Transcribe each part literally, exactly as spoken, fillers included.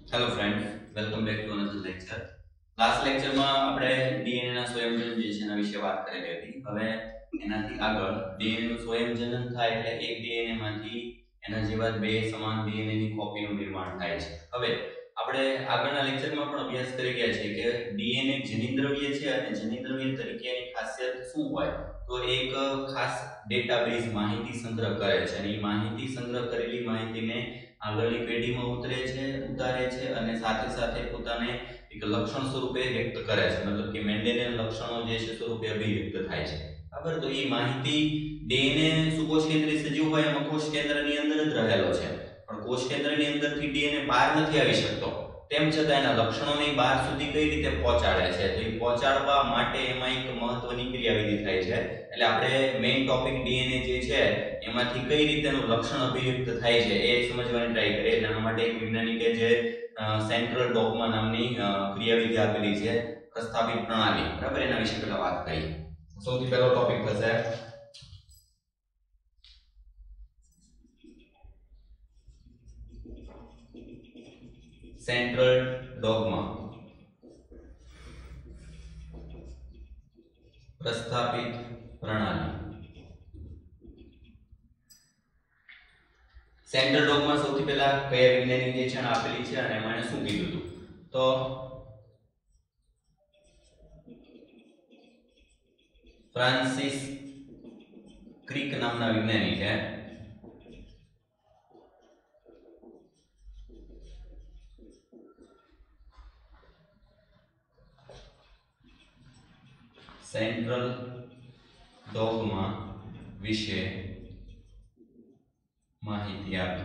Hello friends, welcome back to another lecture. Last લેક્ચરમાં આપણે DNA ના સ્વયંજનન જે છે એના વિશે વાત કરેલી હતી. હવે એનાથી આગળ ડીએનએ નું સ્વયંજનન થાય એટલે એક ડીએનએ માંથી એના જેવા બે સમાન ડીએનએ ની કોપીનું નિર્માણ થાય છે. હવે આપણે આગળના લેક્ચરમાં પણ અભ્યાસ કરી ગયા છે કે ડીએનએ જનિદ્રવ્ય છે અને જનિદ્રવ્ય તરીકેની ખાસિયત શું હોય? તો એક ખાસ ડેટાબેઝ માહિતી સંગ્રહ કરે છે અને એ માહિતી સંગ્રહ કરેલી માહિતીને આગળની પેઢીમાં ઉતરે છે ઉતારે છે અને સાથે સાથે પોતાને એક લક્ષણ સ્વરૂપે વ્યક્ત કરે છે, મતલબ કે મેન્ડેલિયન લક્ષણો જે છે સ્વરૂપે અભિવ્યક્ત થાય છે. બરાબર, તો એ માહિતી ડીએનએ સુકોષ કેન્દ્રીય સજીવ હોય એમાં કોષ કેન્દ્રની અંદર જ રહેલો છે, પણ કોષ કેન્દ્રની અંદરથી ડીએનએ બહાર નથી આવી શકતો. તેમ છતાં એના લક્ષણોને બહાર સુધી કઈ રીતે પહોંચાડે છે, તો એ પહોંચાડવા માટે એમાં એક મહત્વની ક્રિયાવિધિ થાય છે. એટલે આપણે મેઇન ટોપિક ડીએનએ જે છે એમાંથી કઈ રીતેનું લક્ષણ અભિવ્યક્ત થાય છે એ સમજવાની ટ્રાય કરીએ. એના માટે એક વૈજ્ઞાનિકે જે સેન્ટ્રલ ડોગમા નામની ક્રિયાવિધિ આપેલી છે, પ્રસ્થાપિત પ્રણાલી. બરાબર, એના વિશે પહેલા વાત કરીએ. સૌથી પહેલો ટોપિક થશે સેન્ટ્રલ ડોગમા, પ્રસ્થાપિત પ્રણાલી. સેન્ટ્રલ ડોગમા સૌથી પહેલા કયા વૈજ્ઞાનિક જે છે આપેલી છે અને એમાં શું કીધું હતું? તો ફ્રાન્સિસ ક્રિક નામના વૈજ્ઞાનિકે સેન્ટ્રલ ડોગમા વિશે માહિતી આપી.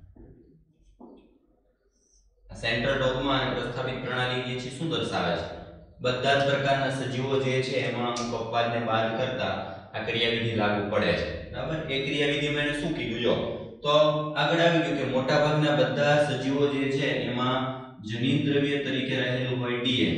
સેન્ટ્રલ ડોગમા અને પ્રસ્થાપિત પ્રણાલી જે છે શું દર્શાવે છે? બધા જ પ્રકારના સજીવો જે છે એમાં અમુક અપવાદને બાદ કરતા આ ક્રિયાવિધિ લાગુ પડે છે. બરાબર, એ ક્રિયાવિધિમાં એને શું કીધું? જો તો આગળ આવી ગયું કે મોટાભાગના બધા સજીવો જે છે એમાં જનિદ્રવ્ય તરીકે રહેલું હોય ડીએનએ.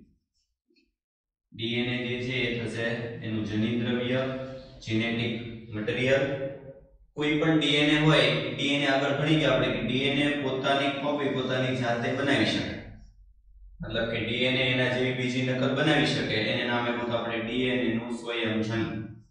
ડીએનએ જે છે એ થશે એનું જનિદ્રવ્ય, જેનેટિક મટીરીયલ. કોઈ પણ ડીએનએ હોય, ડીએનએ આગળ ભણી ગયા આપણે કે ડીએનએ પોતાની કોપી પોતાની જાતે બનાવી શકે, મતલબ કે ડીએનએ એના જેવી બીજી નકલ બનાવી શકે, એને નામે કહું આપણે ડીએનએ નું સ્વયંજનન.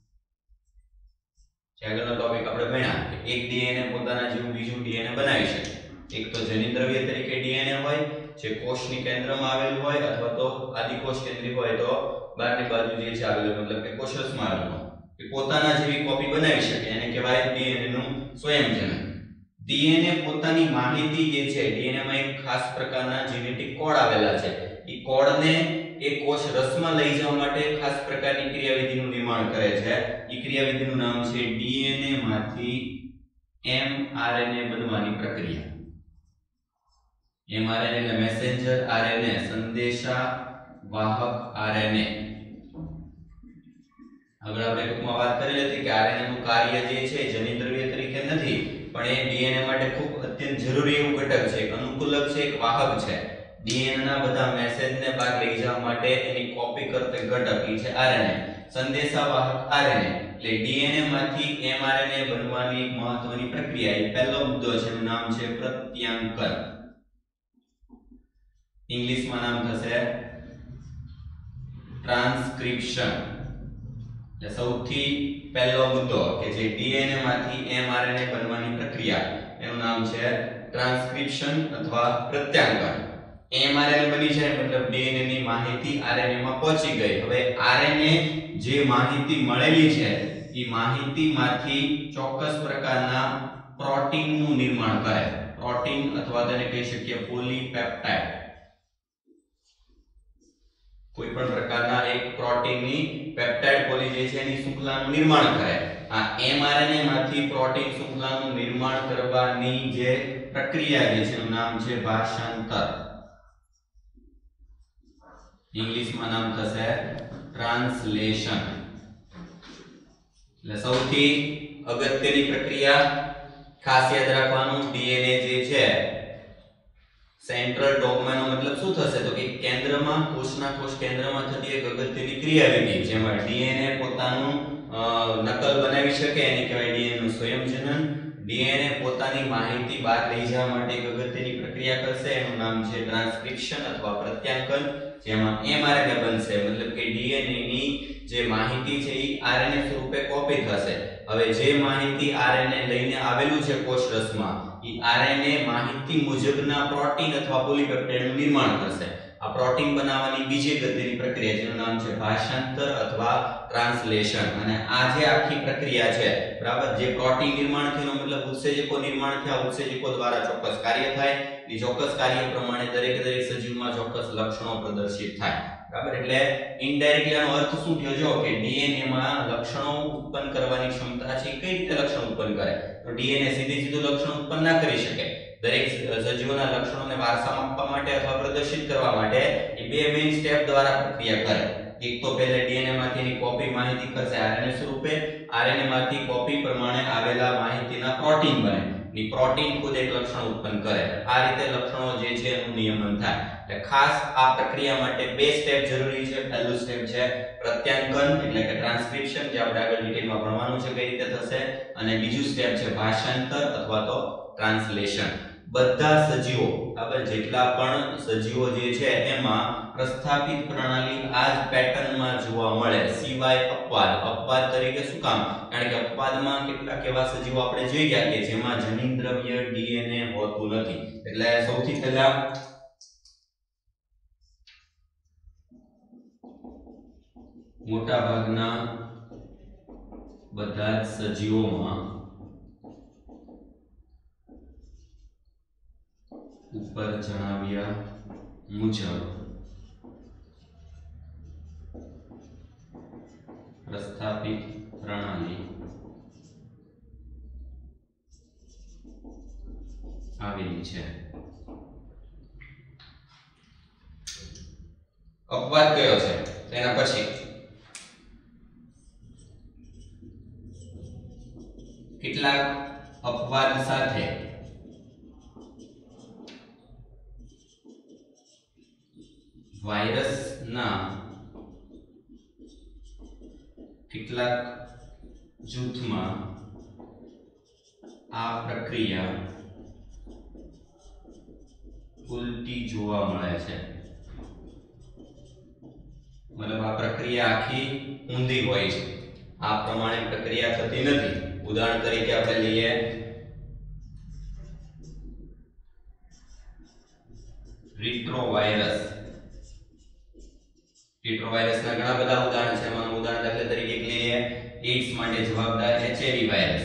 આગળનો ટોપિક આપણે ભણ્યા કે એક ડીએનએ પોતાના જેવું બીજું ડીએનએ બનાવી શકે. એક તો જનિદ્રવ્ય તરીકે ડીએનએ હોય જે કોષની કેન્દ્રમાં આવેલું હોય, અથવા તો આદિકોષ કેન્દ્રી હોય તો બહારની બાજુ જે છે આવેલું, મતલબ કે કોષરસમાં આવેલું, કે પોતાના જેવી કોપી બનાવી શકે, એને કહેવાય ડીએનએ નું સ્વયંજનન. ડીએનએ પોતાની માહિતી જે છે, ડીએનએ માં એક ખાસ પ્રકારના જેનેટિક કોડ આવેલા છે, એ કોડને એ કોષ રસમાં લઈ જવા માટે ખાસ પ્રકારની ક્રિયાવિધિનું નિર્માણ કરે છે. એ ક્રિયાવિધિનું નામ છે ડીએનએ માંથી એમઆરએનએ બનવાની પ્રક્રિયા. એમઆરએનએ એટલે મેસેન્જર આરએનએ, સંદેશા વાહક આરએનએ. આગળ આપણે ટૂંકમાં વાત કરેલી હતી કે આરએનએ નું કાર્ય જે છે જનિદ્રવ્ય તરીકે નથી, પણ એ ડીએનએ માટે ખૂબ અત્યંત જરૂરી એવું ઘટક છે, એક અનુકૂલક છે, એક વાહક છે. ડીએનએ ના બધા મેસેજને બહાર લઈ જવા માટે એની કોપી કરતો ઘટક એ છે આરએનએ, સંદેશાવાહક આરએનએ. એટલે ડીએનએ માંથી એમઆરએનએ બનવાની મહત્વની પ્રક્રિયા, એ પહેલો મુદ્દો છે, એનું નામ છે પ્રત્યાંકન. ઇંગ્લિશમાં નામ થશે ટ્રાન્સક્રિપ્શન. એટલે સૌથી પહેલો મુદ્દો કે જે ડીએનએ માંથી એમઆરએનએ બનવાની પ્રક્રિયા, એનું નામ છે ટ્રાન્સક્રિપ્શન અથવા પ્રત્યાંકન. એમઆરએનએ બની જાય મતલબ ડીએનએ ની માહિતી આરએનએ માં પહોંચી ગઈ. હવે આરએનએ જે માહિતી મળેલી છે એ માહિતીમાંથી ચોક્કસ પ્રકારના પ્રોટીનનું નિર્માણ કરે. પ્રોટીન અથવા તેને કહી શકીએ પોલીપેપ્ટાઇડ. કોઈ પણ પ્રકારના એક પ્રોટીનની પેપ્ટાઇડ પોલી જે છે એની શૃંખલાનું નિર્માણ કરે. આ એમઆરએનએ માંથી પ્રોટીન શૃંખલાનું નિર્માણ કરવાની જે પ્રક્રિયા જે છે એનું નામ છે ભાષાંતર. ઇંગ્લિશમાં નામ થશે ટ્રાન્સલેશન. એટલે સૌથી અગત્યની પ્રક્રિયા ખાસ યાદ રાખવાનું, ડીએનએ જે છે સેન્ટ્રલ ડોગમાનો મતલબ શું થશે તો કે કેન્દ્રમાં, કોષના કોષ કેન્દ્રમાં થતી એક અગત્યની ક્રિયાવિધિ જેમાં ડીએનએ પોતાનું નકલ બનાવી શકે, એને કહેવાય ડીએનએ નું સ્વયંજનન. ડીએનએ પોતાની માહિતી બહાર લઈ જવા માટે એક અગત્યની પ્રક્રિયા કરશે એનું નામ છે ટ્રાન્સક્રિપ્શન અથવા પ્રત્યાંકન, જેમાં એમઆરએનએ બનશે, મતલબ કે ડીએનએ ની જે માહિતી છે એ આરએનએ સ્વરૂપે કોપી થશે. હવે જે માહિતી આરએનએ લઈને આવેલું છે કોષરસમાં, એ આરએનએ માહિતી મુજબના પ્રોટીન અથવા પોલીપેપ્ટાઇડનું નિર્માણ કરશે. આ પ્રોટીન બનાવવાની બીજી અગત્યની પ્રક્રિયા જેનું નામ છે ભાષાંતર અથવા ટ્રાન્સલેશન. અને આ જે આખી પ્રક્રિયા છે, બરાબર, જે પ્રોટીન નિર્માણ થયાનો મતલબ ઉત્સેચકો નિર્માણ થયા, ઉત્સેચકો દ્વારા ચોક્કસ કાર્ય થાય, એ ચોક્કસ કાર્ય પ્રમાણે દરેક દરેક સજીવમાં ચોક્કસ લક્ષણો પ્રદર્શિત થાય, બરાબર. એટલે ઇનડાયરેક્ટલી આનો અર્થ શું થયો જો કે ડીએનએ માં લક્ષણો ઉત્પન્ન કરવાની ક્ષમતા છે. કઈ રીતે લક્ષણો ઉત્પન્ન કરે? તો ડીએનએ સીધી સીધું લક્ષણ ઉત્પન્ન ના કરી શકે. દરેક સજીવોના લક્ષણોને વારસામાં આપવા માટે અથવા પ્રદર્શિત કરવા માટે એ બે મેઇન સ્ટેપ દ્વારા પ્રક્રિયા કરે. એક તો પહેલા ડીએનએ માંથી એની કોપી માહિતી કરશે આરએનએ સ્વરૂપે, આરએનએ માંથી કોપી પ્રમાણે આવેલા માહિતીના પ્રોટીન બને, ની પ્રોટીન ખુદ એક લક્ષણ ઉત્પન્ન કરે. આ રીતે લક્ષણો જે છે એનું નિયમન થાય. એટલે ખાસ આ પ્રક્રિયા માટે બે સ્ટેપ જરૂરી છે. પહેલું સ્ટેપ છે પ્રત્યાંકન એટલે કે ટ્રાન્સક્રિપ્શન, જે આપણે આગળ ડિટેલમાં ભણવાનું છે કઈ રીતે થશે, અને બીજું સ્ટેપ છે ભાષાંતર અથવા તો ટ્રાન્સલેશન. બધા સજીવો, બરાબર, જેટલા પણ સજીવો જે છે એમાં પ્રસ્થાપિત પ્રણાલી આ જ પેટર્નમાં જોવા મળે, સિવાય અપવાદ. અપવાદ તરીકે શું કામ? કારણ કે અપવાદમાં કેટલાક એવા સજીવો આપણે જોઈ ગયા કે જેમાં જનીન દ્રવ્ય ડીએનએ હોતું નથી. એટલે સૌથી પહેલા મોટા ભાગના બધા જ સજીવોમાં ઉપર જણાવ્યા મુજબ પ્રસ્થાપિત પ્રણાલી આવેલી છે. અપવાદ કયો છે તેના પછી કેટલાક અપવાદ સાથે વાયરસના કેટલાક જૂથમાં આ પ્રક્રિયા ઉલટી જોવા મળે છે. મતલબ આ પ્રક્રિયા આખી ઊંધી હોય છે, આ પ્રમાણે પ્રક્રિયા થતી નથી. ઉદાહરણ તરીકે આપણે લઈએ રીટ્રોવાયરસ. રીટ્રોવાયરસના ઘણા બધા ઉદાહરણ છે. એમાં ઉદાહરણ દાખલા તરીકે લઈએ એઇડ્સ માટે જવાબદાર એચઆઈવી વાયરસ.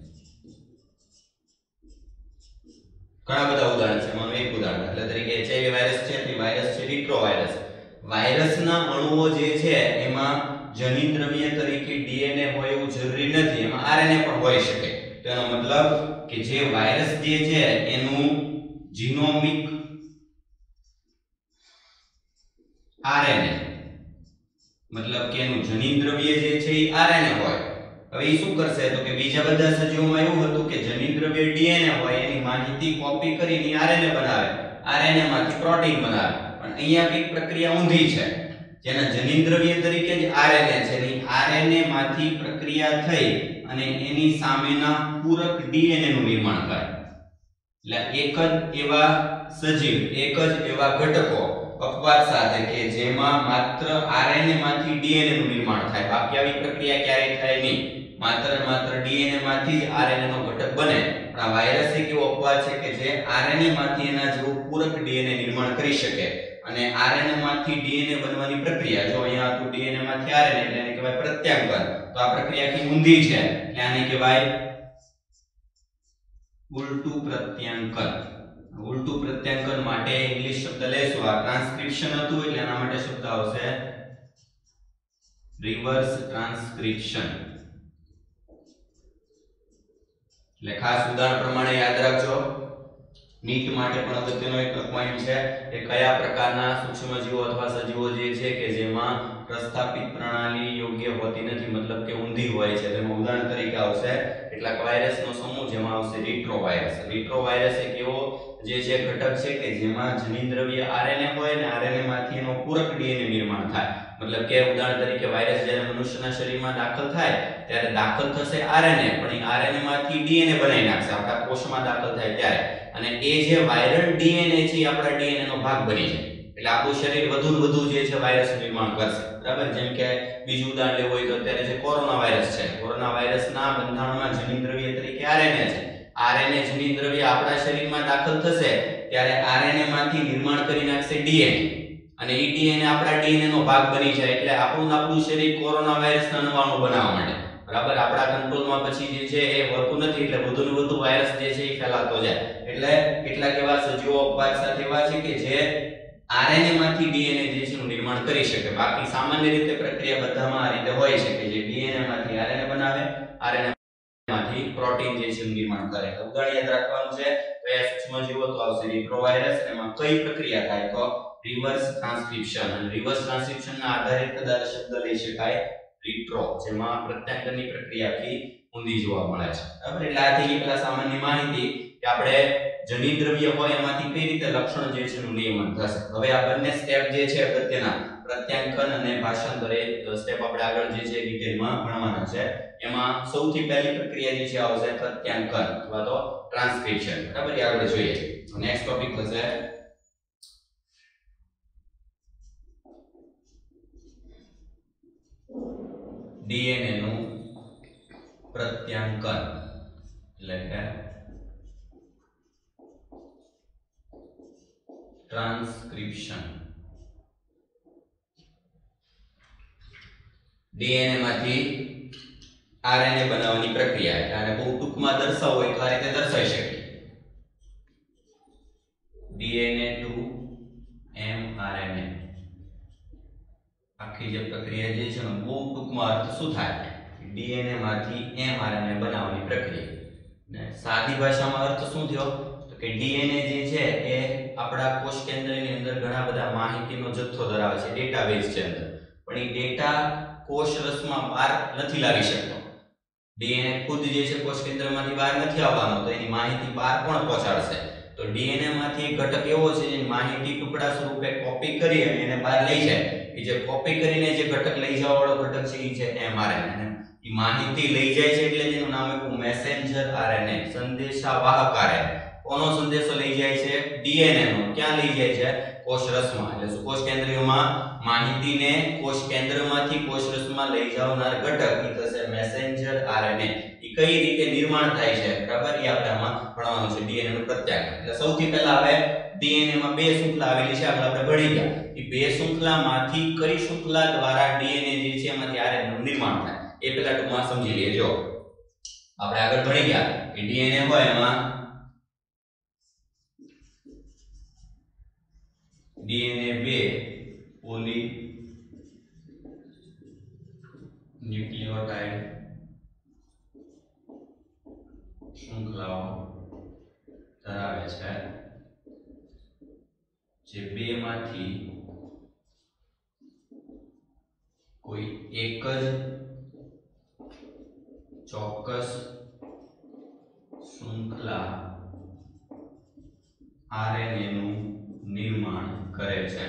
ઘણા બધા ઉદાહરણ છે. એમાં એક ઉદાહરણ દાખલા તરીકે એચઆઈવી વાયરસ છે, તે વાયરસ છે રીટ્રોવાયરસ. વાયરસના અણુઓ જે છે એમાં જનીન દ્રવ્ય તરીકે ડીએનએ હોય એવું જરૂરી નથી, એમાં આરએનએ પણ હોઈ શકે. તેનો મતલબ કે જે વાયરસ જે છે એનું જીનોમિક આરએનએ, મતલબ કે એનું જનીન દ્રવ્ય જે છે એ આરએનએ હોય. હવે એ શું કરશે તો કે બીજા બધા સજીવોમાં એવું હતું કે જનીન દ્રવ્ય ડીએનએ હોય, એની માહિતી કોપી કરીને આરએનએ બનાવે, આરએનએ માંથી પ્રોટીન બનાવે. પણ અહીંયા કઈક પ્રક્રિયા ઊંધી છે, જેના જનીન દ્રવ્ય તરીકે જ આરએનએ છે, ની આરએનએ માંથી પ્રક્રિયા થઈ અને એની સામેના પૂરક ડીએનએ નું નિર્માણ કરે. એટલે એક જ એવા સજીવ, એક જ એવા ઘટકો અપવાદ સાથે કે જેમાં માત્ર આરએનએ માંથી ડીએનએ નું નિર્માણ થાય, બાકી આવી પ્રક્રિયા ક્યારેય થાય નહીં. માત્ર માત્ર ડીએનએ માંથી જ આરએનએ નો ઘટક બને. પણ આ વાયરસ એક એવો અપવાદ છે કે જે આરએનએ માંથી એના જેવું પૂરક ડીએનએ નિર્માણ કરી શકે. અને આરએનએ માંથી ડીએનએ બનવાની પ્રક્રિયા, જો અહીંયા હતું ડીએનએ માંથી આરએનએ, એટલે એને કહેવાય પ્રત્યાંકન. તો આ પ્રક્રિયા આખી ઊંધી છે, એટલે આને કહેવાય ઉલટું પ્રત્યાંકન. ઉલટું પ્રત્યાંકન માટે ઇંગ્લિશ શબ્દ લેશું. આ ટ્રાન્સક્રિપ્શન હતું એટલે આના માટે શબ્દ આવશે રિવર્સ ટ્રાન્સક્રિપ્શન. એટલે ખાસ ઉદાહરણ પ્રમાણે યાદ રાખજો. નીટ માટે પણ અગત્યનો એક પોઈન્ટ છે કે કયા પ્રકારના સૂક્ષ્મજીવો અથવા સજીવો જે છે કે જેમાં પ્રસ્થાપિત પ્રણાલી યોગ્ય હોતી નથી, મતલબ કે ઊંધી હોય છે. તેમાં ઉદાહરણ તરીકે આવશે કેટલાક વાયરસનો સમૂહ, જેમાં આવશે રીટ્રોવાયરસ. રીટ્રોવાયરસ એક એવો જે છે ઘટક છે કે જેમાં જનીન દ્રવ્ય આરએનએ હોય અને આરએનએ માંથી એનો પૂરક ડીએનએ નિર્માણ થાય. મતલબ કે ઉદાહરણ તરીકે વાયરસ જ્યારે મનુષ્યના શરીરમાં દાખલ થાય ત્યારે દાખલ થશે આરએનએ, પણ એ આરએનએ માંથી ડીએનએ બનાવી નાખશે આપણા કોષમાં દાખલ થાય ત્યારે, અને એ જે વાયરલ ડીએનએ છે એ આપણા ડીએનએ નો ભાગ બની જાય. એટલે આપણું શરીર વધુ ને વધુ જે છે વાયરસ નિર્માણ કરશે. બરાબર, જેમ કે બીજું ઉદાહરણ લેવું હોય તો અત્યારે જે કોરોના વાયરસ છે, કોરોના વાયરસના બંધારણમાં જનીન દ્રવ્ય તરીકે આરએનએ છે. આરએનએ જનીન દ્રવ્ય આપણા શરીરમાં દાખલ થશે ત્યારે આરએનએ માંથી નિર્માણ કરી નાખશે ડીએનએ, અને એ ડીએનએ આપણા ડીએનએ નો ભાગ બની જાય. એટલે આપણું આપણું શરીર કોરોના વાયરસના નવાણુ બનાવવા માંડે. બરાબર, આપણા કંટ્રોલમાં પછી જે છે એ હોતું નથી, એટલે વધુ ને વધુ વાયરસ જે છે એ ફેલાતો જાય. એટલે કેટલાક એવા સજીવો અપવાદ સાથે એવા છે કે જે આરએનએ માંથી ડીએનએ જે છે નું નિર્માણ કરી શકે. બાકી સામાન્ય રીતે પ્રક્રિયા બધામાં આ રીતે હોય છે કે જે ડીએનએ માંથી આરએનએ બનાવે, આરએનએ માંથી પ્રોટીન જે છે નિર્માણ કરે. ઉદાહરણ યાદ રાખવાનું છે કયા સૂક્ષ્મજીવો તો આવશે રિટ્રોવાયરસ. એમાં કઈ પ્રક્રિયા થાય તો રિવર્સ ટ્રાન્સક્રિપ્શન. અને રિવર્સ ટ્રાન્સક્રિપ્શન ના આધારે કદાચ શબ્દ લઈ શકાય રિટ્રો, જેમાં પ્રત્યાંકનની પ્રક્રિયાથી ઊંધી જોવા મળે છે. બરાબર, એટલે આ થઈ પેલા સામાન્ય માહિતી કે આપણે જનીન દ્રવ્ય હોય એમાંથી કઈ રીતે લક્ષણ જે છે નું નિયમન થશે. હવે આ બંને સ્ટેપ જે છે અગત્યના, પ્રત્યાંકન અને ભાષાંતર, એ સ્ટેપ આપણે આગળ જે છે ડિટેલમાં ભણવાના છે. એમાં સૌથી પહેલી પ્રક્રિયા જે છે આવશે પ્રત્યાંકન અથવા તો ટ્રાન્સક્રિપ્શન. બરાબર, એ આગળ જોઈએ. નેક્સ્ટ ટોપિક થશે ડીએનએ નું પ્રત્યાંકન, એટલે કે ટ્રાન્સક્રિપ્શન. ડીએનએ માંથી આરએનએ બનાવવાની પ્રક્રિયા. એટલે આને બહુ ટૂંકમાં દર્શાવવું હોય તો આ રીતે દર્શાવી શકીએ. DNA to mRNA. આખી જે પ્રક્રિયા જે છે બહુ ટૂંકમાં અર્થ શું થાય, ડીએનએ માંથી એમઆરએનએ બનાવવાની પ્રક્રિયા. ને સાદી ભાષામાં અર્થ શું થયો તો કે ડીએનએ જે છે એ આપણા કોષ કેન્દ્રની અંદર ઘણા બધા માહિતીનો જથ્થો ધરાવે છે, ડેટાબેઝ છે અંદર. પણ એ ડેટા કોષ રસમાં બહાર નથી લાવી શકતો. ડીએનએ ખુદ જે છે કોષ કેન્દ્રમાંથી બહાર નથી આવવાનો, તો એની માહિતી બહાર કોણ પહોંચાડશે? તો ડીએનએ માંથી એક ઘટક એવો છે જે માહિતી ટુકડા સ્વરૂપે કોપી કરી અને એને બહાર લઈ જાય. એ જે કોપી કરીને જે ઘટક લઈ જવા વાળો ઘટક છે એ છે એમઆરએનએ. એ માહિતી લઈ જાય છે એટલે જેનું નામ આપ્યું મેસેન્જર આરએનએ, સંદેશાવાહક આરએનએ. કોનો સંદેશો લઈ જાય છે? ડીએનએ નો. ક્યાં લઈ જાય છે? કોષ રસમાં. એટલે કોષ કેન્દ્રીયમાં માહિતીને કોષ કેન્દ્રમાંથી કોષ રસમાં લઈ જનાર ઘટક એ થશે મેસેન્જર આરએનએ. એ કઈ રીતે નિર્માણ થાય છે, બરાબર, એ આપણે આમાં ભણવાનું છે ડીએનએ નું પ્રત્યાંકન. એટલે સૌથી પહેલા હવે ડીએનએ માં બે શૃંખલા આવેલી છે, આગળ આપણે ભણી ગયા. એ બે શૃંખલામાંથી કઈ શૃંખલા દ્વારા ડીએનએ જે છે એમાંથી આરએનએ નું નિર્માણ થાય એ પહેલા ટૂંકમાં સમજી લઈએ. જો આપણે આગળ ભણી ગયા કે ડીએનએ હોય એમાં ડીએનએ બે પોલી ન્યુક્લિયોટાઇડ શૃંખલાઓ ધરાવે છે, જે બે માંથી કોઈ એક જ ચોક્કસ શૃંખલા આરએનએ નું નિર્માણ કરે છે.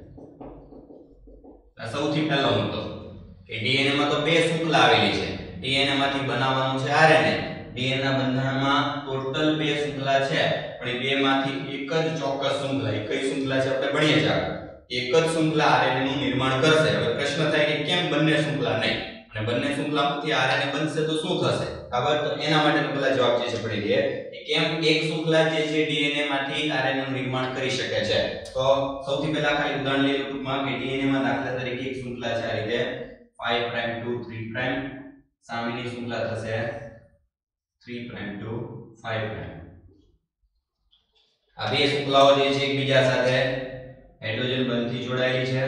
આ સૌથી પહેલો મુદ્દો કે ડીએનએ માં તો બે શૃંખલા આવેલી છે. ડીએનએ માંથી બનાવવાનું છે આરએનએ. ડીએનએ ના બંધારણમાં ટોટલ બે શૃંખલા છે, પણ એ બે માંથી એક જ ચોક્કસ શૃંખલા, એ કઈ શૃંખલા છે આપણે ભણીએ છીએ. એક જ શૃંખલા આરએનએ નું નિર્માણ કરશે. હવે પ્રશ્ન થાય કે કેમ બંને શૃંખલા નહીં? અને બંને શૃંખલામાંથી આરએનએ બનશે તો શું થશે? ખબર? તો એના માટેનો પહેલા જવાબ જે છે પડી લઈએ કે કેમ એક શૃંખલા જે છે ડીએનએ માંથી આરએનએ નું નિર્માણ કરી શકે છે. તો સૌથી પહેલા ખાલી ઉદાહરણ લઈએ ટૂંકમાં કે ડીએનએ માં દાખલા તરીકે એક શૃંખલા છે આ રીતે five prime to three prime, સામેની શૃંખલા થશે three prime to five prime. આ બે શૃંખલાઓ જે છે એકબીજા સાથે હાઇડ્રોજન બંધથી જોડાયેલી છે.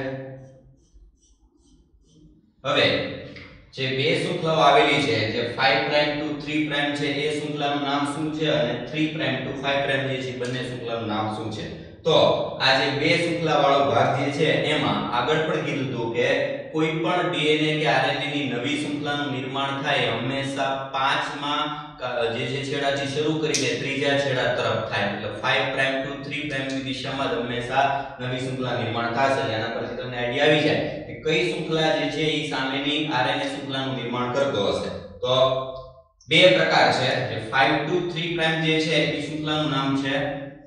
હવે જે બે શૃંખલાઓ આવેલી છે, જે five prime to three prime છે, એ શૃંખલાનું નામ શું છે અને three prime to five prime જે છે બંને શૃંખલાનું નામ શું છે? તો આ જે બે શૃંખલા વાળો ભાગ જે છે એમાં આગળ પણ કીધું હતું કે કોઈ પણ ડીએનએ કે આરએનએ ની નવી શૃંખલાનું નિર્માણ થાય હંમેશા પાંચમાં જે છે છેડાથી શરૂ કરીને ત્રીજા છેડા તરફ થાય. એટલે five prime to three prime ની દિશામાં હંમેશા નવી શૃંખલા નિર્માણ થશે. આના પરથી તમને આઈડિયા આવી જાય કે કઈ શૃંખલા જે છે એ સામેની આરએનએ શૃંખલાનું નિર્માણ કરતો હશે. તો બે પ્રકાર છે જે five to three પ્રાઇમ જે છે એ શૃંખલાનું નામ છે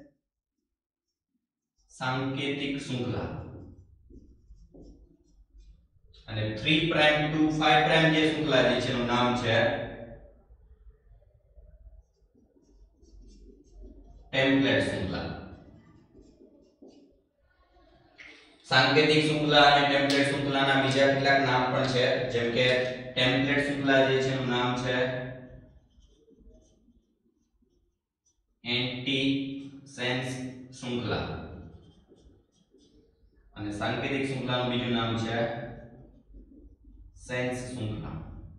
સાંકેતિક શૃંખલા અને three prime to five prime જે શૃંખલા જે છે એનું નામ છે ટેમ્પલેટ શૃંખલા. સાંકેતિક શૃંખલા અને ટેમ્પલેટ શૃંખલાના બીજા કેટલાક નામ પણ છે, જેમ કે ટેમ્પલેટ શૃંખલા જે છે એનું નામ છે એન્ટી સેન્સ શૃંખલા અને સાંકેતિક શૃંખલાનું બીજું નામ છે સેન્સ શૃંખલા.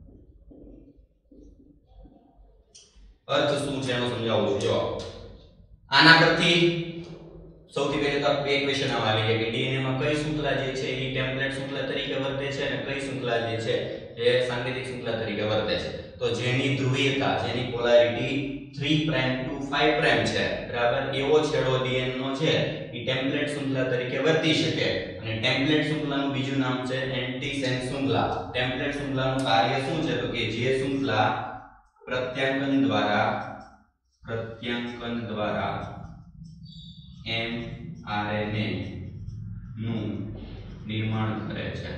અર્થ શું છે એનું સમજાવું છું. જો આના પરથી સૌથી પહેલા તો બે ક્વેશ્ચન આવી જાય કે ડીએનએ માં કઈ શૃંખલા જે છે એ ટેમ્પલેટ શૃંખલા તરીકે વર્તે છે અને કઈ શૃંખલા જે છે એ સાંકેતિક શૃંખલા તરીકે વર્તે છે. તો જેની ધ્રુવીયતા જેની polarity three prime to five prime છે, બરાબર, એવો છેડો ડીએનએ નો છે એ ટેમ્પલેટ શૃંખલા તરીકે વર્તી શકે. અને ટેમ્પલેટ શૃંખલાનું બીજું નામ છે એન્ટી સેન્સ શૃંખલા. ટેમ્પલેટ શૃંખલાનું કાર્ય શું છે તો કે જે શૃંખલા પ્રત્યાંકન દ્વારા પ્રત્યાંકન દ્વારા એમઆરએનએ નું નિર્માણ કરે છે.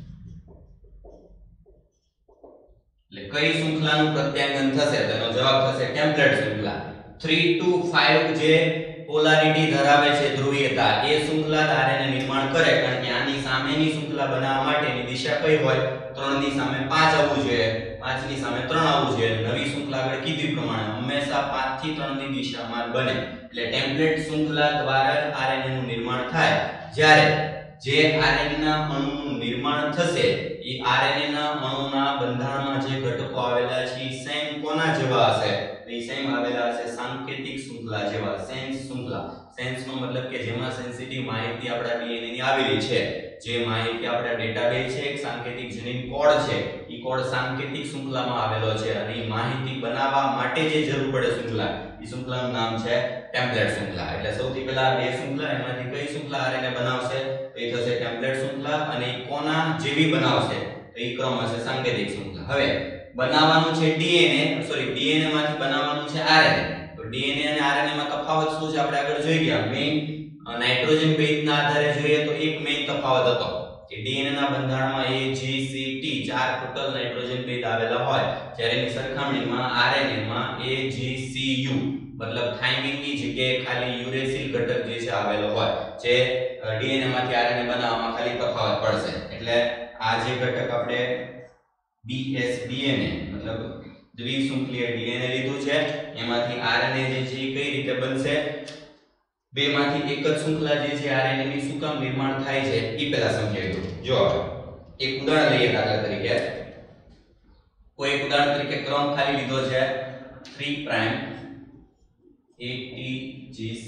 એટલે કઈ શૃંખલાનું પ્રત્યાંકન થશે તેનો જવાબ થશે ટેમ્પલેટ શૃંખલા. three to five જે પોલારિટી ધરાવે છે ધ્રુવીયતા એ શૃંખલા આરએનએ નિર્માણ કરે, કારણ કે આની સામેની શૃંખલા બનાવવા માટેની દિશા કઈ હોય? ત્રણ ની સામે પાંચ આવવું જોઈએ, પાંચ ની સામે ત્રણ આવવું જોઈએ. નવી શૃંખલા આગળ કીધી પ્રમાણે હંમેશા પાંચ થી ત્રણ ની દિશામાં બને. એટલે ટેમ્પલેટ શૃંખલા દ્વારા આરએનએ નું નિર્માણ થાય. જ્યારે જે આરએનએ ના અણુનું નિર્માણ થશે એ આરએનએ ના અણુના બંધારણમાં જે ઘટકો આવેલા છે એ સેમ કોના જેવા હશે? એ સેમ આવેલા હશે સાંકેતિક શૃંખલા જેવા, સેન્સ શૃંખલા. સેન્સ નો મતલબ કે જેમાં સેન્સિટિવ માહિતી આપણા ડીએનએ ની આવેલી છે, જે માહિતી આપણા ડેટાબેઝ છે, એક સાંકેતિક જનીન કોડ છે, એ કોડ સાંકેતિક શૃંખલામાં આવેલો છે અને એ માહિતી બનાવવા માટે જે જરૂર પડે શૃંખલા, એ શૃંખલાનું નામ છે ટેમ્પલેટ શૃંખલા. એટલે સૌથી પહેલા બે શૃંખલા, એમાંથી કઈ શૃંખલા આરએનએ બનાવશે? તો એ થશે ટેમ્પલેટ શૃંખલા અને એ કોના જેવી બનાવશે? તો એ ક્રમ હશે સાંકેતિક શૃંખલા. હવે બનાવવાનું છે ડીએનએ, સોરી ડીએનએ માંથી બનાવવાનું છે આરએનએ. તો ડીએનએ અને આરએનએ માં તફાવત શું છે આપણે આગળ જોઈ ગયા. મેઈન નાઇટ્રોજન બેઝના આધારે જોઈએ તો એક મેઈન તફાવત હતો કે ડીએનએ ના બંધારણમાં A G C T ચાર ટોટલ નાઇટ્રોજન બેઝ આવેલા હોય, જ્યારે એની સરખામણીમાં આરએનએ માં A G C U મતલબ થાઇમિન ની જગ્યાએ ખાલી યુરેસિલ ઘટક જે છે આવેલો હોય, જે ડીએનએ માંથી આરએનએ બનાવવામાં ખાલી તફાવત પડશે. એટલે આ જે ઘટક આપણે dsDNA મતલબ દ્વિશૃંખલીય ડીએનએ લીધું છે, એમાંથી આરએનએ જે છે એ કઈ રીતે બનશે? બે માંથી એક જ શૃંખલા જે છે આરએનએ ની શું કામ નિર્માણ થાય છે એ પહેલા સમજાવી દઉં. જો એક ઉદાહરણ લઈએ દાખલા તરીકે. કોઈ એક ઉદાહરણ તરીકે ક્રમ ખાલી લીધો છે three prime A T G C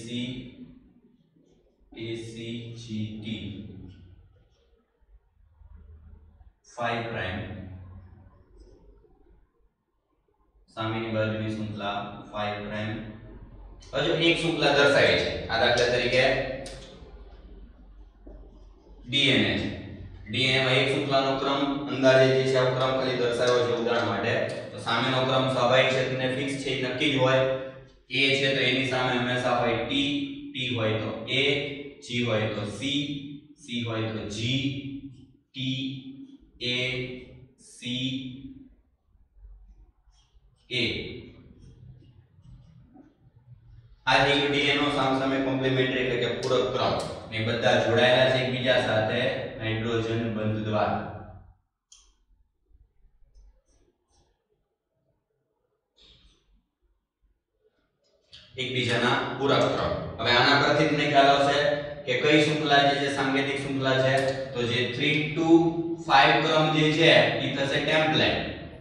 A C G T five prime, સામેની બાજુની શૃંખલા five પ્રાઇમ. હજુ એક શૃંખલા દર્શાવી છે. આ દાખલા તરીકે ડીએનએ છે. ડીએનએ માં એક શૃંખલાનો ક્રમ અંદાજે જે છે આ ક્રમ ખાલી દર્શાવ્યો છે ઉદાહરણ માટે. તો સામેનો ક્રમ સ્વાભાવિક છે અને ફિક્સ છે, નક્કી જ હોય. A છે તો એની સામે હંમેશા હોય T, T હોય તો A, G હોય તો C, C હોય તો G, T A C A. આ જે ડીએનએ નો સામસામે કોમ્પ્લિમેન્ટરી એટલે કે પૂરક ક્રમ ને બધા જોડાયેલા છે એકબીજા સાથે નાઇટ્રોજન બંધ દ્વારા. એકબીજાના પૂરક ક્રમ. હવે આના પરથી તમને ખ્યાલ આવશે કે કઈ શૃંખલા જે છે સાંકેતિક શૃંખલા છે. તો જે three to five ક્રમ જે છે એ થશે ટેમ્પલેટ.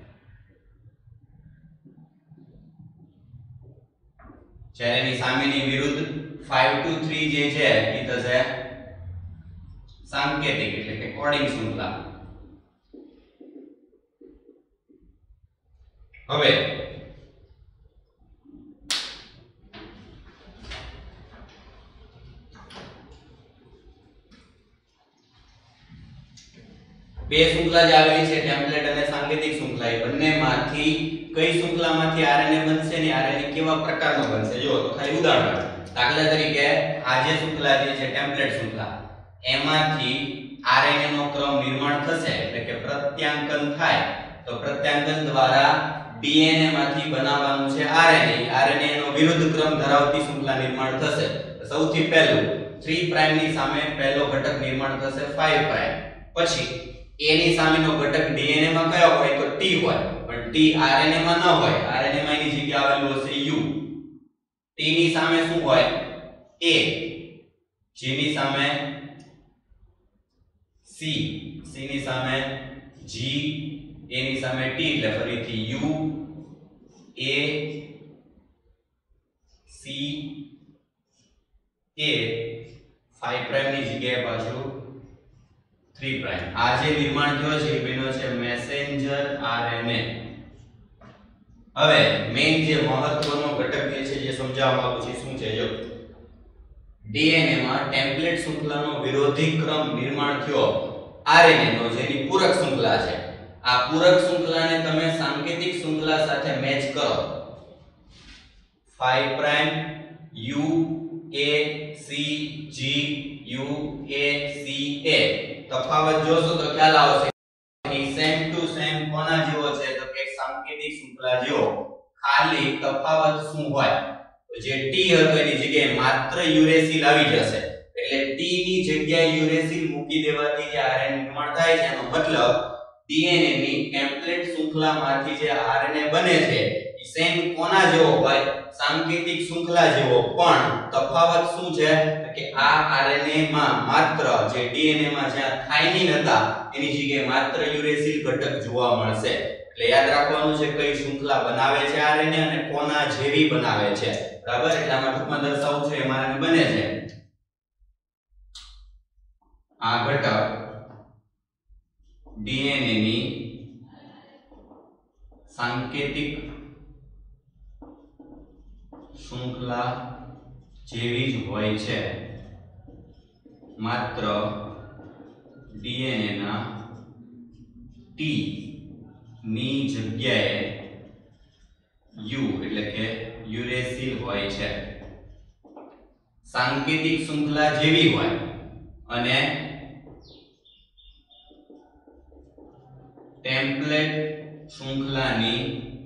જ્યારે એની સામેની વિરુદ્ધ five to three જે છે એ થશે સાંકેતિક એટલે કે કોડિંગ શૃંખલા. હવે બે શૃંખલા જે આવેલી છે ટેમ્પલેટ અને સાંકેતિક શૃંખલા, એ બંનેમાંથી કઈ શૃંખલામાંથી આરએનએ બનશે ને આરએનએ કેવા પ્રકારનો બનશે જો તો ખાલી ઉદાહરણ દાખલા તરીકે આ જે શૃંખલા જે છે ટેમ્પલેટ શૃંખલા એમાંથી આરએનએ નો ક્રમ નિર્માણ થશે એટલે કે પ્રત્યાંકન થાય તો પ્રત્યાંકન દ્વારા ડીએનએ માંથી બનાવવાનું છે આરએનએ આરએનએ નો વિરુદ્ધ ક્રમ ધરાવતી શૃંખલા નિર્માણ થશે સૌથી પહેલું થ્રી પ્રાઇમ ની સામે પહેલો ઘટક નિર્માણ થશે ફાઇવ પ્રાઇમ પછી A ની સામેનો ઘટક ડીએનએ માં કયો હોય તો T હોય પણ T આરએનએ માં ન હોય આરએનએ માં એની જગ્યાએ આવેલું હશે U T ની સામે શું હોય A G ની સામે C C ની સામે G A ની સામે T એટલે ફરીથી U A C A five prime ની જગ્યાએ પાછું થ્રી પ્રાઇમ આ જે નિર્માણ થયો છે એ બન્યો છે મેસેન્જર આરએનએ હવે મેઈન જે મહત્વનો ઘટક જે છે જે સમજાવવા માંગુ છું શું છે જો ડીએનએ માં ટેમ્પલેટ શૃંખલાનો વિરોધી ક્રમ નિર્માણ થયો આરએનએ નો જેની પૂરક શૃંખલા છે આ પૂરક શૃંખલાને તમે સાંકેતિક શૃંખલા સાથે મેચ કરો five prime U A C G U A C A તફાવત જોશો તો ખ્યાલ આવશે કે સેમ ટુ સેમ કોના જેવો છે તો કે સાંકેતિક શૃંખલા જેવો ખાલી તફાવત શું હોય તો જે T હતો એની જગ્યાએ માત્ર યુરેસિલ આવી જશે એટલે T ની જગ્યાએ યુરેસિલ મૂકી દેવાથી જે આરએનએ નિર્માણ થાય છે એનો મતલબ ડીએનએ ની ટેમ્પલેટ શૃંખલામાંથી જે આરએનએ બને છે એ સેમ કોના જેવો હોય સાંકેતિક શૃંખલા જેવો પણ તફાવત શું છે કે આ આરએનએ માં માત્ર જે ડીએનએ માં જ્યાં થાઇમિન હતા એની જગ્યાએ માત્ર યુરેસિલ ઘટક જોવા મળશે એટલે યાદ રાખવાનું છે કઈ શૃંખલા બનાવે છે આરએનએ અને કોના જેવી બનાવે છે બરાબર એટલે આમાં ટૂંકમાં દર્શાવવું છે એમાં આરએનએ બને છે આ ઘટક ડીએનએ ની સાંકેતિક શૃંખલા જેવી જ હોય છે માત્ર ડીએનએ ના ટી ની જગ્યાએ યુ એટલે કે યુરેસિલ હોય છે સાંકેતિક શૃંખલા જેવી હોય અને ટેમ્પલેટ શૃંખલાની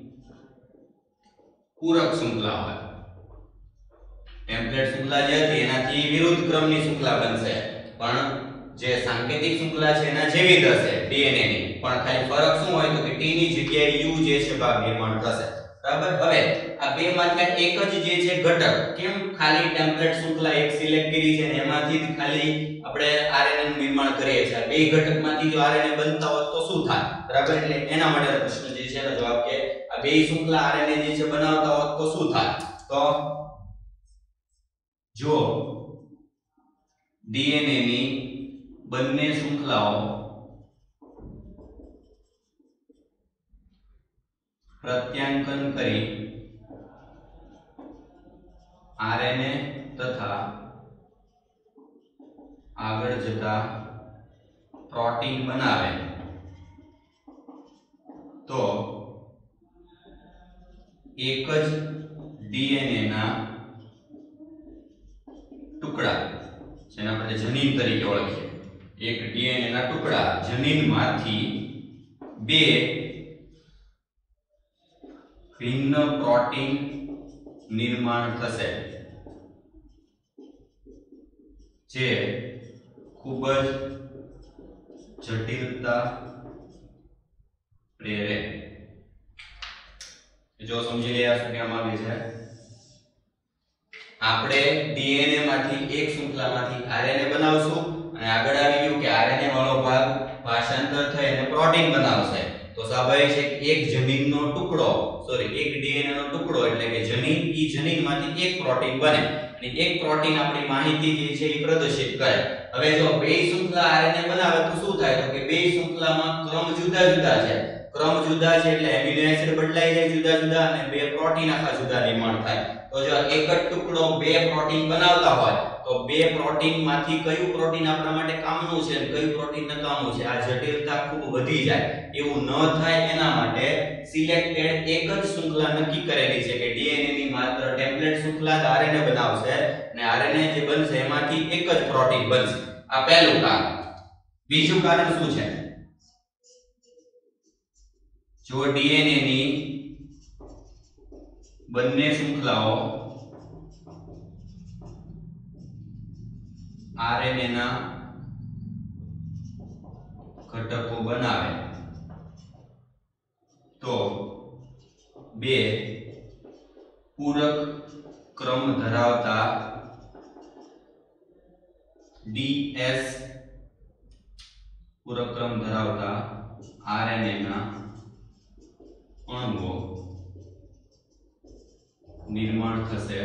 પૂરક શૃંખલા હોય ટેમ્પલેટ શૃંખલા જે હતી એનાથી વિરુદ્ધ ક્રમની શૃંખલા બનશે પણ જે સાંકેતિક શૃંખલા છે એના જેવી જ હશે ડીએનએ ની પણ ખાલી ફરક શું હોય તો કે T ની જગ્યાએ U જે છે ભાગ નિર્માણ થશે બરાબર હવે આ બે માંથી એક જ જે છે ઘટક કેમ ખાલી ટેમ્પલેટ શૃંખલા એક સિલેક્ટ કરી છે અને એમાંથી જ ખાલી આપણે આરએનએ નું નિર્માણ કરીએ છીએ બે ઘટકમાંથી જો આરએનએ બનતા હોત તો શું થાય બરાબર એટલે એના માટે પ્રશ્ન જે છે એનો જવાબ કે આ બે શૃંખલા આરએનએ જે છે બનાવતા હોત તો શું થાય તો જો ડીએનએ ની બંને શૃંખલાઓ પ્રત્યાંકન કરી આરએનએ તથા આગળ જતા પ્રોટીન બનાવે તો એક જ ડીએનએ ના ટુકડા જેને આપણે જનીન તરીકે ઓળખીએ એક ડીએનએ ના ટુકડા જનીનમાંથી બે ભિન્ન પ્રોટીન નિર્માણ થશે જે ખૂબ જ જટિલતા પ્રેરે જો સમજી લઈએ શું કહેવા માંગે છે આપણે ડીએનએ માંથી એક શૃંખલામાંથી આરએનએ બનાવશું અને આગળ આવી ગયું કે આરએનએ વાળો ભાગ ભાષાંતર થઈ અને પ્રોટીન બનાવશે તો સ્વાભાવિક છે કે એક જનીનનો ટુકડો સોરી એક ડીએનએ નો ટુકડો એટલે કે જનીન ઈ જનીનમાંથી એક પ્રોટીન બને અને એક પ્રોટીન આપણી માહિતી જે છે એ પ્રદર્શિત કરે હવે જો બે શૃંખલા આરએનએ બનાવે તો શું થાય તો કે બે શૃંખલામાં ક્રમ જુદા જુદા છે ક્રમ જુદા છે એટલે એમિનો એસિડ બદલાઈ જાય જુદા જુદા અને બે પ્રોટીન આખા જુદા નિર્માણ થાય તો જો એક જ ટુકડો બે પ્રોટીન બનાવતા હોય તો તો બે પ્રોટીન માંથી કયું પ્રોટીન આપણા માટે કામનું છે અને કયું પ્રોટીન નકામું છે, આ જટિલતા ખૂબ વધી જાય એવું ન થાય એના માટે સિલેક્ટેડ એક જ શૃંખલા નક્કી કરેલી છે કે ડીએનએ ની માત્ર ટેમ્પલેટ શૃંખલા જ આરએનએ બનાવશે અને આરએનએ જે બનશે એમાંથી એક જ પ્રોટીન બનશે. આ પહેલું કારણ. બીજું કારણ શું છે? જો ડીએનએ ની બંને શૃંખલાઓ આરએનએ ના ઘટકો બનાવે તો બે પૂરક ક્રમ ધરાવતા ડીએસ પૂરક ક્રમ ધરાવતા આરએનએ ના અણુઓ નિર્માણ થશે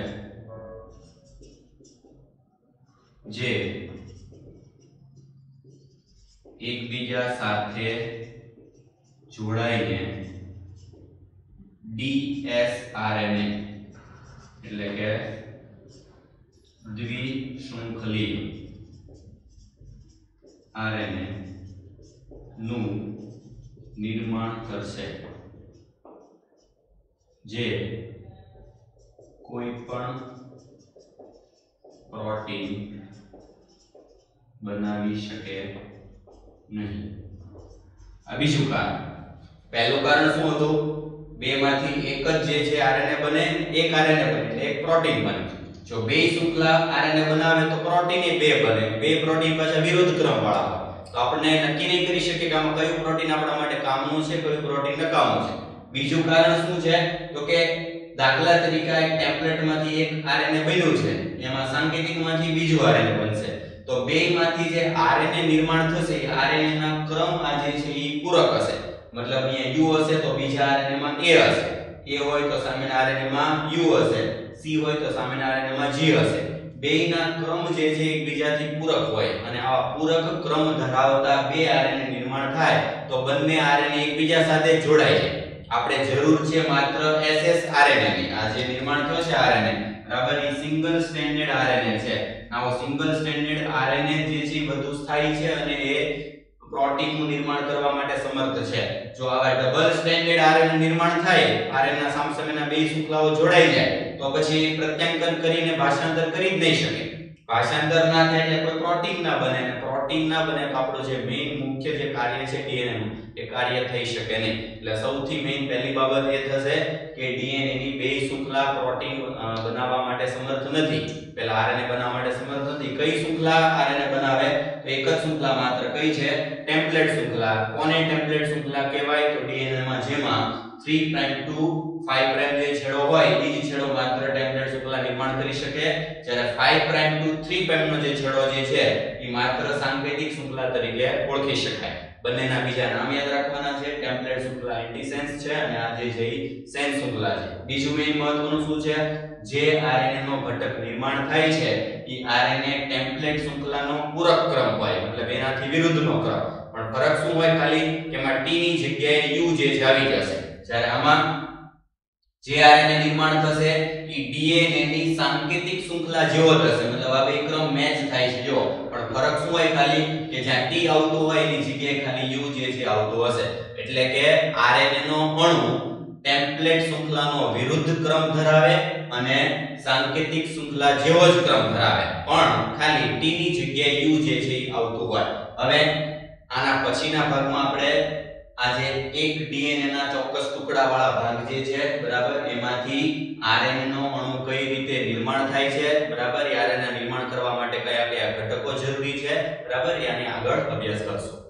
જે એકબીજા સાથે જોડાઈને ડીએસઆરએનએ એટલે કે દ્વિશૃંખલીય આરએનએ નું નિર્માણ કરશે જે કોઈ પણ પ્રોટીન બનાવી શકે નહીં. આ બીજું કારણ. પહેલું કારણ શું હતું? બે માંથી એક જ જે છે આરએનએ બને, એક આરએનએ બને એટલે એક પ્રોટીન બને. જો બે શૃંખલા આરએનએ બનાવે તો પ્રોટીન એ બે બને. બે પ્રોટીન પાછા વિરુદ્ધ ક્રમ વાળા હોય તો આપણે નક્કી નહીં કરી શકીએ કે આમાં કયું પ્રોટીન આપણા માટે કામનું છે, કયું પ્રોટીન નકામું છે. બીજું કારણ શું છે? તો કે દાખલા તરીકે એક ટેમ્પલેટમાંથી એક આરએનએ બન્યું છે, એમાં સાંકેતિકમાંથી બીજું આરએનએ બનશે તો બેયમાંથી જે આરએનએ નિર્માણ થશે એ આરએનએ ના ક્રમ આ જે છે એ પૂરક હશે. મતલબ અહીંયા યુ હશે તો બીજા આરએનએ માં એ હશે, એ હોય તો સામેના આરએનએ માં યુ હશે, સી હોય તો સામેના આરએનએ માં જી હશે. બેયના ક્રમ જે છે એકબીજાથી પૂરક હોય અને આવા પૂરક ક્રમ ધરાવતા બે આરએનએ નિર્માણ થાય તો બંને આરએનએ એકબીજા સાથે જોડાય છે. આપણે જરૂર છે માત્ર એસએસ આરએનએ ની. આ જે નિર્માણ થયો છે આરએનએ બરાબર એ સિંગલ સ્ટ્રેન્ડેડ આરએનએ છે. આવો સિંગલ સ્ટ્રેન્ડેડ આરએનએ જે છે બધું સ્થાયી છે અને એ પ્રોટીનનું નિર્માણ કરવા માટે સમર્થ છે. જો આવા ડબલ સ્ટ્રેન્ડેડ આરએનએ નિર્માણ થાય, આરએનએ ના સામસામેના બે શૃંખલાઓ જોડાઈ જાય તો પછી પ્રત્યાંકન કરીને ભાષાંતર કરી જ નહીં શકે. ભાષાંતર ના થાય એટલે કોઈ પ્રોટીન ના બને અને પ્રોટીન ના બને તો આપણું જે મેઈન મુખ્ય જે કાર્ય છે ડીએનએ નું એ કાર્ય થઈ શકે નહીં. એટલે સૌથી મેઈન પહેલી બાબત એ થશે કે ડીએનએ ની બે શૃંખલા પ્રોટીન બનાવવા માટે સમર્થ નથી. પહેલા આરએનએ બનાવવા માટે સમર્થ નથી. કઈ શૃંખલા આરએનએ બનાવે? તો એક જ શૃંખલા માત્ર કઈ છે? ટેમ્પલેટ શૃંખલા. કોને ટેમ્પલેટ શૃંખલા કહેવાય? તો ડીએનએ માં જેમાં three prime to five prime જે છેડો હોય એ જ છેડો માત્ર ટેમ્પલેટ શૃંખલા નિર્માણ કરી શકે, જ્યારે five prime to three prime નો જે છેડો જે છે એ માત્ર સાંકેતિક શૃંખલા તરીકે ઓળખી શકાય. બંનેના બીજા નામ યાદ રાખવાના છે. ટેમ્પલેટ શૃંખલા એન્ટીસેન્સ છે અને આ જે છે એ સેન્સ શૃંખલા છે. બીજું મેઈન મહત્વનું શું છે? જે આરએનએ નો ઘટક નિર્માણ થાય છે એ આરએનએ ટેમ્પલેટ શૃંખલાનો પૂરક ક્રમ હોય, મતલબ એનાથી વિરુદ્ધનો ક્રમ. પણ ફરક શું હોય? ખાલી કે એમાં ટી ની જગ્યાએ યુ જે છે આવી જશે, જ્યારે આમાં જે આરએનએ નિર્માણ થશે એ ડીએનએ ની સાંકેતિક શૃંખલા જેવો થશે, મતલબ આ બે ક્રમ મેચ થાય છે જો. પણ ફરક શું હોય? ખાલી કે જ્યાં ટી આવતો હોય એની જગ્યાએ ખાલી યુ જે છે આવતો હશે. એટલે કે આરએનએ નો અણુ ટેમ્પલેટ શૃંખલાનો વિરુદ્ધ ક્રમ ધરાવે અને સાંકેતિક શૃંખલા જેવો જ ક્રમ ધરાવે, પણ ખાલી ટી ની જગ્યાએ યુ જે છે એ આવતું હોય. હવે આના પછીના ભાગમાં આપણે આજે એક ડીએનએ ના ચોક્કસ ટુકડા વાળા ભાગ જે છે બરાબર એમાંથી આરએનએ નો અણુ કઈ રીતે નિર્માણ થાય છે બરાબર, આરએનએ નિર્માણ કરવા માટે કયા કયા ઘટકો જરૂરી છે બરાબર, એની આગળ અભ્યાસ કરશું.